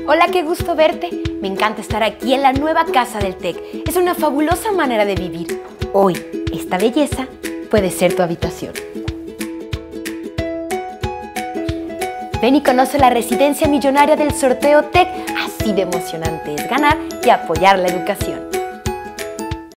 Hola, qué gusto verte. Me encanta estar aquí en la nueva casa del TEC. Es una fabulosa manera de vivir. Hoy, esta belleza puede ser tu habitación. Ven y conoce la residencia millonaria del sorteo TEC. Así de emocionante es ganar y apoyar la educación.